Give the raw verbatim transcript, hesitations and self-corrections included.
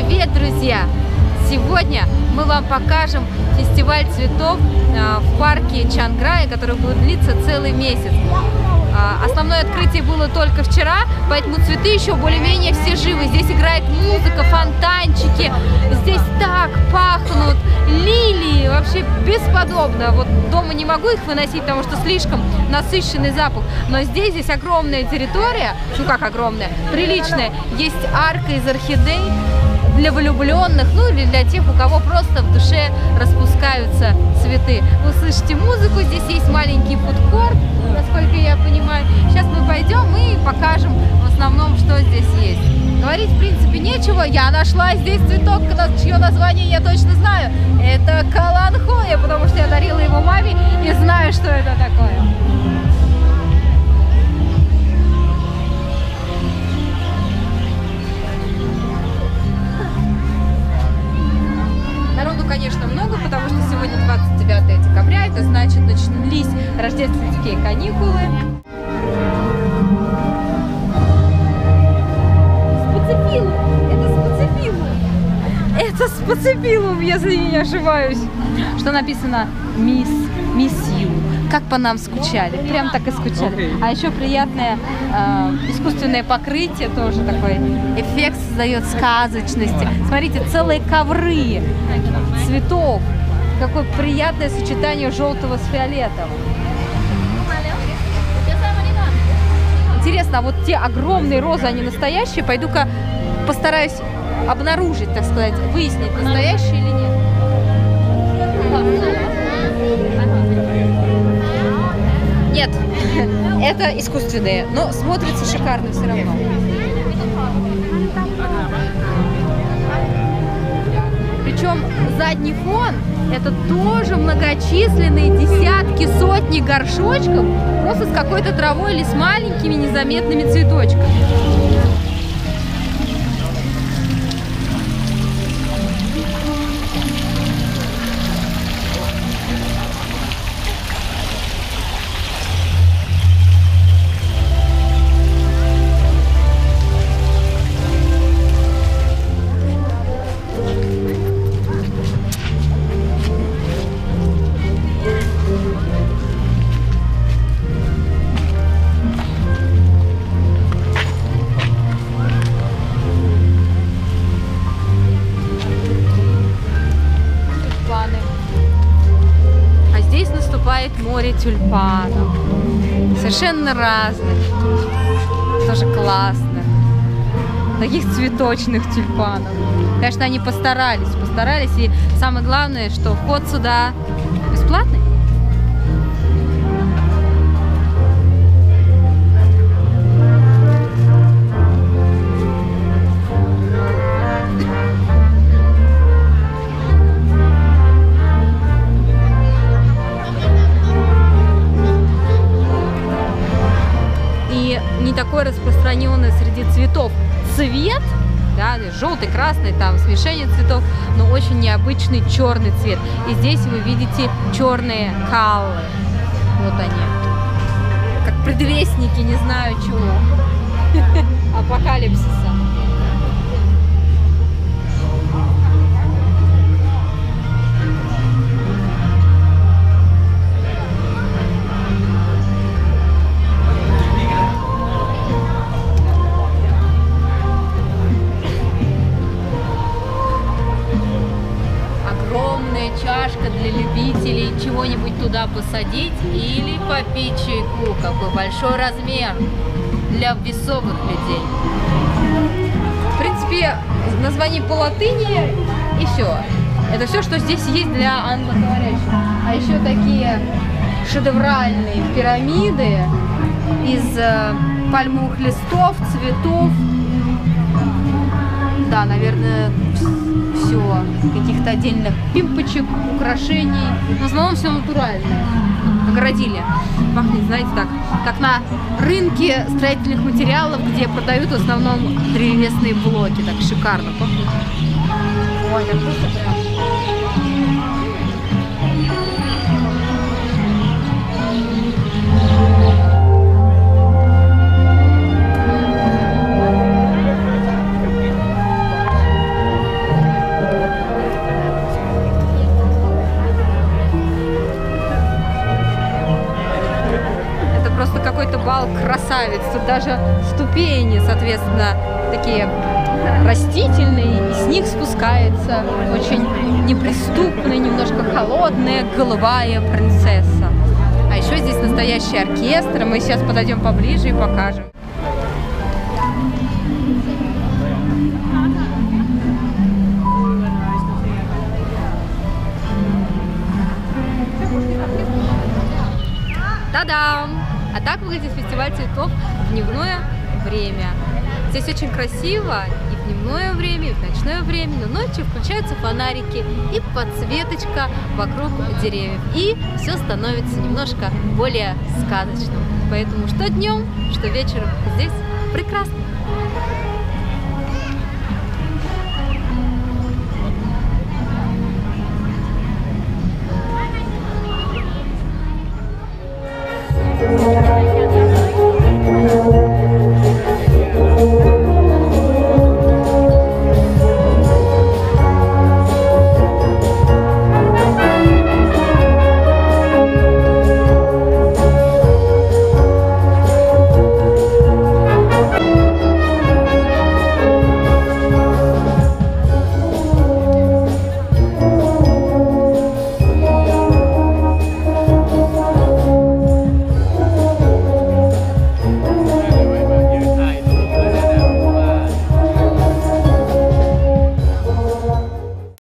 Привет, друзья! Сегодня мы вам покажем фестиваль цветов в парке Чанграя, который будет длиться целый месяц. Основное открытие было только вчера, поэтому цветы еще более-менее все живы. Здесь играет музыка, фонтанчики, здесь так пахнут лилии, вообще бесподобно. Вот дома не могу их выносить, потому что слишком насыщенный запах, но здесь, здесь огромная территория, ну как огромная, приличная. Есть арка из орхидей для влюбленных, ну или для тех, у кого просто в душе распускаются цветы. Вы слышите музыку, здесь есть маленький фудкорт, насколько я понимаю. Сейчас мы пойдем и покажем в основном, что здесь есть. Говорить, в принципе, нечего. Я нашла здесь цветок, чье название я точно знаю. Это каланхоя, потому что я дарила его маме и знаю, что это такое. Народу, конечно, много, потому что сегодня двадцать девятое декабря, это значит, начались рождественские каникулы. Спацифилум! Это спацифилум! Это спацифилум, если я не ошибаюсь. Что написано «Мисс, мисс Ю». Как по нам скучали, прям так и скучали. А еще приятное э, искусственное покрытие, тоже такой эффект создает сказочности. Смотрите, целые ковры цветов. Какое приятное сочетание желтого с фиолетовым. Интересно, а вот те огромные розы, они настоящие? Пойду-ка постараюсь обнаружить, так сказать, выяснить, настоящие или нет. Нет, это искусственные, но смотрится шикарно все равно. Причем задний фон — это тоже многочисленные десятки, сотни горшочков, просто с какой-то травой или с маленькими незаметными цветочками. Море тюльпанов, совершенно разных, тоже классных, таких цветочных тюльпанов. Конечно, они постарались, постарались, и самое главное, что вход сюда бесплатный. Не такой распространенный среди цветов цвет, да, желтый, красный, там смешение цветов, но очень необычный черный цвет. И здесь вы видите черные каллы. Вот они. Как предвестники, не знаю чего. Апокалипсиса. Чашка для любителей чего-нибудь туда посадить или попить чайку. Какой большой размер для весовых людей. В принципе, название по латыни и все. Это все, что здесь есть для англоговорящих. А еще такие шедевральные пирамиды из э, пальмовых листов, цветов. Да, наверное, все, каких-то отдельных пимпочек, украшений. В основном все натуральное. Огородили. Пахнет, знаете, так, как на рынке строительных материалов, где продают в основном древесные блоки. Так шикарно пахнет. Ой, так просто прям. бал красавиц. Тут даже ступени, соответственно, такие растительные, и с них спускается очень неприступная, немножко холодная голубая принцесса. А еще здесь настоящий оркестр, мы сейчас подойдем поближе и покажем. Та-дам! А так выглядит фестиваль цветов в дневное время. Здесь очень красиво и в дневное время, и в ночное время, но ночью включаются фонарики и подсветочка вокруг деревьев. И все становится немножко более сказочным. Поэтому что днем, что вечером здесь прекрасно.